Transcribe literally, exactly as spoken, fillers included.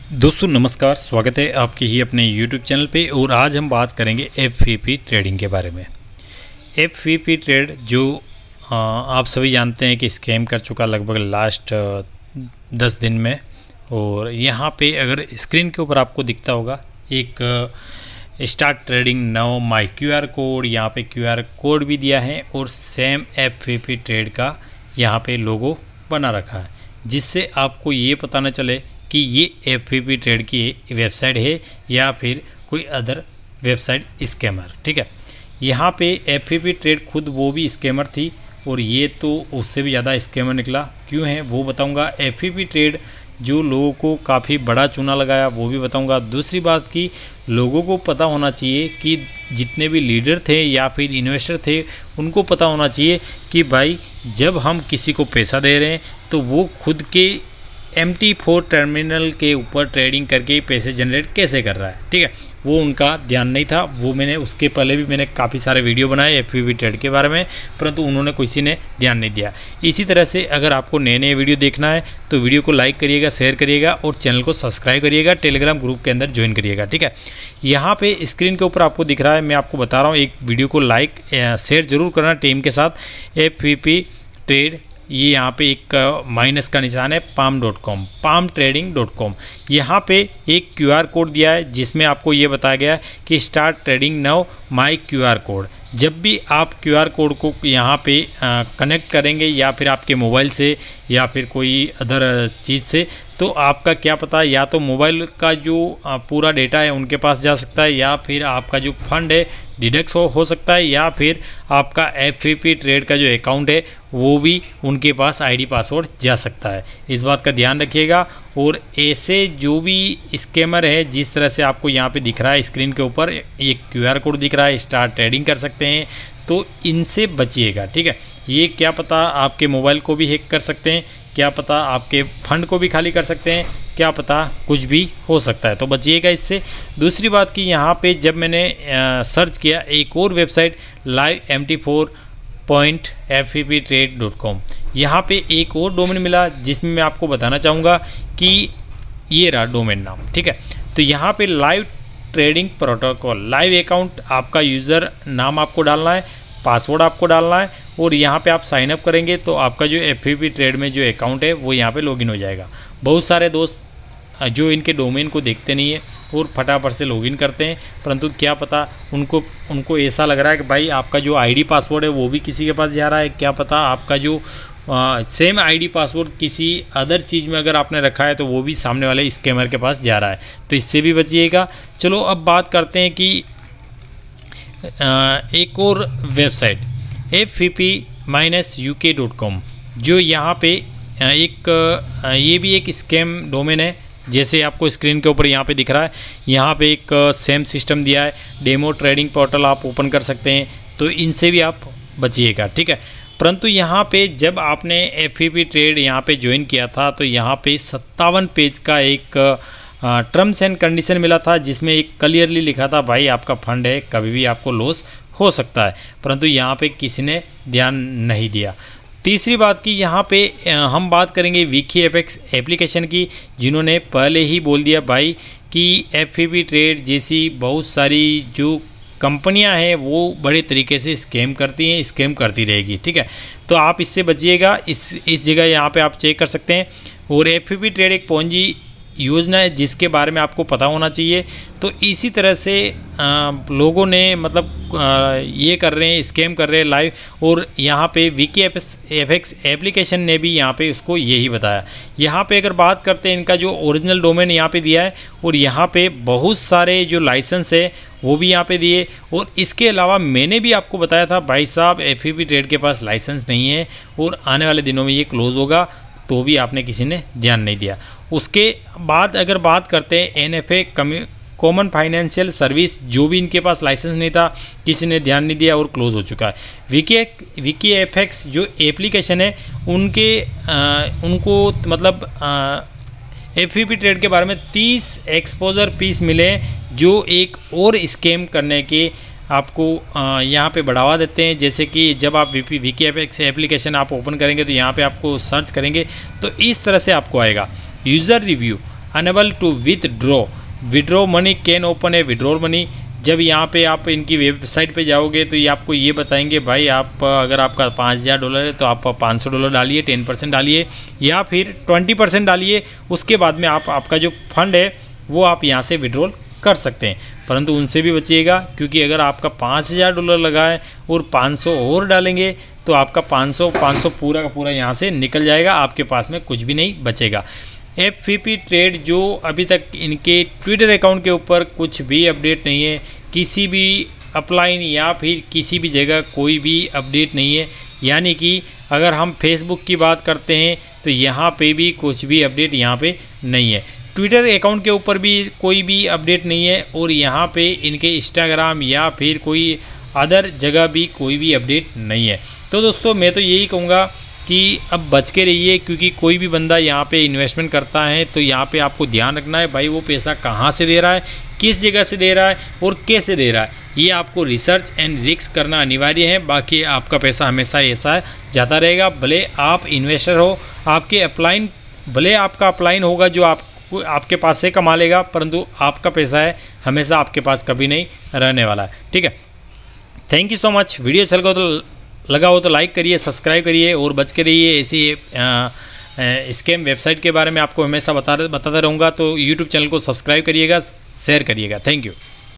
दोस्तों नमस्कार, स्वागत है आपके ही अपने यूट्यूब चैनल पे। और आज हम बात करेंगे एफ वी पी ट्रेडिंग के बारे में। एफ वी पी ट्रेड जो आ, आप सभी जानते हैं कि स्कैम कर चुका लगभग लास्ट दस दिन में। और यहाँ पे अगर स्क्रीन के ऊपर आपको दिखता होगा एक start trading now my Q R code, यहाँ पे क्यू आर कोड भी दिया है और same F V P trade का यहाँ पे लोगो बना रखा है, जिससे आपको ये पता न चले कि ये एफ वी पी ट्रेड की वेबसाइट है या फिर कोई अदर वेबसाइट स्कैमर। ठीक है, यहाँ पे एफ वी पी ट्रेड खुद वो भी स्कैमर थी और ये तो उससे भी ज़्यादा स्कैमर निकला। क्यों है वो बताऊँगा। एफ वी पी ट्रेड जो लोगों को काफ़ी बड़ा चूना लगाया वो भी बताऊँगा। दूसरी बात कि लोगों को पता होना चाहिए कि जितने भी लीडर थे या फिर इन्वेस्टर थे उनको पता होना चाहिए कि भाई जब हम किसी को पैसा दे रहे हैं तो वो खुद के एम टी फोर टर्मिनल के ऊपर ट्रेडिंग करके पैसे जनरेट कैसे कर रहा है। ठीक है, वो उनका ध्यान नहीं था। वो मैंने उसके पहले भी मैंने काफ़ी सारे वीडियो बनाए एफ वी पी ट्रेड के बारे में, परंतु उन्होंने किसी ने ध्यान नहीं दिया। इसी तरह से अगर आपको नए नए वीडियो देखना है तो वीडियो को लाइक करिएगा, शेयर करिएगा और चैनल को सब्सक्राइब करिएगा, टेलीग्राम ग्रुप के अंदर ज्वाइन करिएगा। ठीक है, यहाँ पे स्क्रीन के ऊपर आपको दिख रहा है, मैं आपको बता रहा हूँ। एक वीडियो को लाइक शेयर जरूर करना टीम के साथ। एफ वी पी ट्रेड ये यहाँ पे एक माइनस का निशान है, palm dot com, palm trading dot com. यहाँ पे एक क्यू आर कोड दिया है जिसमें आपको ये बताया गया है कि start trading now my Q R code. जब भी आप क्यू आर कोड को यहाँ पे कनेक्ट करेंगे या फिर आपके मोबाइल से या फिर कोई अदर चीज़ से, तो आपका क्या पता या तो मोबाइल का जो पूरा डेटा है उनके पास जा सकता है या फिर आपका जो फंड है डिडक्ट हो, हो सकता है या फिर आपका एफ वी पी ट्रेड का जो अकाउंट है वो भी उनके पास आईडी पासवर्ड जा सकता है। इस बात का ध्यान रखिएगा। और ऐसे जो भी स्कैमर है, जिस तरह से आपको यहाँ पे दिख रहा है स्क्रीन के ऊपर एक क्यू आर कोड दिख रहा है, स्टार्ट ट्रेडिंग कर सकते हैं, तो इनसे बचिएगा। ठीक है, ये क्या पता आपके मोबाइल को भी हैक कर सकते हैं, क्या पता आपके फंड को भी खाली कर सकते हैं, क्या पता कुछ भी हो सकता है, तो बचिएगा इससे। दूसरी बात कि यहाँ पे जब मैंने आ, सर्च किया एक और website live M T four point F V P trade dot com, यहाँ पे एक और डोमेन मिला जिसमें मैं आपको बताना चाहूँगा कि ये रहा डोमेन नाम। ठीक है, तो यहाँ पे live trading protocol, live account, आपका यूज़र नाम आपको डालना है, पासवर्ड आपको डालना है और यहाँ पे आप साइन अप करेंगे तो आपका जो एफ वी पी ट्रेड में जो अकाउंट है वो यहाँ पे लॉगिन हो जाएगा। बहुत सारे दोस्त जो इनके डोमेन को देखते नहीं है और फटाफट से लॉगिन करते हैं, परंतु क्या पता उनको उनको ऐसा लग रहा है कि भाई आपका जो आईडी पासवर्ड है वो भी किसी के पास जा रहा है, क्या पता आपका जो आ, सेम आईडी पासवर्ड किसी अदर चीज़ में अगर आपने रखा है तो वो भी सामने वाले स्कैमर के पास जा रहा है, तो इससे भी बचिएगा। चलो अब बात करते हैं कि आ, एक और website F V P minus U K dot com, जो यहाँ पे एक ये भी एक स्कैम डोमेन है। जैसे आपको स्क्रीन के ऊपर यहाँ पे दिख रहा है, यहाँ पे एक सेम सिस्टम दिया है, डेमो ट्रेडिंग पोर्टल आप ओपन कर सकते हैं, तो इनसे भी आप बचिएगा। ठीक है, परंतु यहाँ पे जब आपने एफ वी पी ट्रेड यहाँ पे ज्वाइन किया था तो यहाँ पे सत्तावन पेज का एक टर्म्स एंड कंडीशन मिला था जिसमें एक क्लियरली लिखा था भाई आपका फंड है, कभी भी आपको लॉस हो सकता है, परंतु यहाँ पे किसी ने ध्यान नहीं दिया। तीसरी बात कि यहाँ पे हम बात करेंगे विकी एफ एक्स एप्लीकेशन की, जिन्होंने पहले ही बोल दिया भाई कि एफ वी पी ट्रेड जैसी बहुत सारी जो कंपनियां हैं वो बड़े तरीके से स्कैम करती हैं, स्कैम करती रहेगी। ठीक है, तो आप इससे बचिएगा। इस इस जगह यहाँ पे आप चेक कर सकते हैं। और एफ वी पी ट्रेड एक पोंजी योजना है जिसके बारे में आपको पता होना चाहिए। तो इसी तरह से आ, लोगों ने मतलब आ, ये कर रहे हैं, स्कैम कर रहे हैं लाइव। और यहाँ पे विकी एफ एक्स एप्लीकेशन ने भी यहाँ पे उसको यही बताया। यहाँ पे अगर बात करते हैं इनका जो ओरिजिनल डोमेन यहाँ पे दिया है और यहाँ पे बहुत सारे जो लाइसेंस है वो भी यहाँ पे दिए। और इसके अलावा मैंने भी आपको बताया था भाई साहब एफ वी पी ट्रेड के पास लाइसेंस नहीं है और आने वाले दिनों में ये क्लोज होगा, तो भी आपने किसी ने ध्यान नहीं दिया। उसके बाद अगर बात करते हैं N F A common financial service, जो भी इनके पास लाइसेंस नहीं था, किसी ने ध्यान नहीं दिया और क्लोज हो चुका है। विकी विकी एफ एक्स जो एप्लीकेशन है उनके आ, उनको मतलब एफ वी पी ट्रेड के बारे में तीस एक्सपोजर पीस मिले जो एक और स्कैम करने के आपको यहाँ पे बढ़ावा देते हैं। जैसे कि जब आप विकी एफ एक्स एप्लीकेशन आप ओपन करेंगे तो यहाँ पे आपको सर्च करेंगे तो इस तरह से आपको आएगा user review, unable to withdraw withdraw money can open है विड्रॉल मनी। जब यहाँ पे आप इनकी वेबसाइट पे जाओगे तो ये आपको ये बताएंगे भाई आप अगर आपका पाँच हज़ार डॉलर है तो आप पाँच सौ डॉलर डालिए, टेन परसेंट डालिए या फिर ट्वेंटी परसेंट डालिए। उसके बाद में आप आपका जो फंड है वो आप यहाँ से विड्रॉल कर सकते हैं, परंतु उनसे भी बचिएगा क्योंकि अगर आपका पाँच हज़ार डॉलर लगा है और पाँच सौ और डालेंगे तो आपका पाँच सौ पाँच सौ पूरा का पूरा यहाँ से निकल जाएगा, आपके पास में कुछ भी नहीं बचेगा। एफ वी पी ट्रेड जो अभी तक इनके ट्विटर अकाउंट के ऊपर कुछ भी अपडेट नहीं है, किसी भी अपलाइन या फिर किसी भी जगह कोई भी अपडेट नहीं है। यानी कि अगर हम फेसबुक की बात करते हैं तो यहाँ पे भी कुछ भी अपडेट यहाँ पे नहीं है, ट्विटर अकाउंट के ऊपर भी कोई भी अपडेट नहीं है और यहाँ पे इनके इंस्टाग्राम या फिर कोई अदर जगह भी कोई भी अपडेट नहीं है। तो दोस्तों मैं तो यही कहूँगा कि अब बच के रहिए क्योंकि कोई भी बंदा यहाँ पे इन्वेस्टमेंट करता है तो यहाँ पे आपको ध्यान रखना है भाई वो पैसा कहाँ से दे रहा है, किस जगह से दे रहा है और कैसे दे रहा है, ये आपको रिसर्च एंड रिस्क करना अनिवार्य है। बाकी आपका पैसा हमेशा ऐसा जाता रहेगा, भले आप इन्वेस्टर हो, आपके अपलाइन भले आपका अपलाइन होगा जो आप आपके पास से कमा लेगा, परंतु आपका पैसा है हमेशा आपके पास कभी नहीं रहने वाला है। ठीक है, thank you so much. Video अच्छा लगा तो लगा हो तो लाइक करिए, सब्सक्राइब करिए और बच के रहिए ऐसी स्कैम वेबसाइट के बारे में आपको हमेशा बता बताता रहूँगा। तो यूट्यूब चैनल को सब्सक्राइब करिएगा, शेयर करिएगा। Thank you.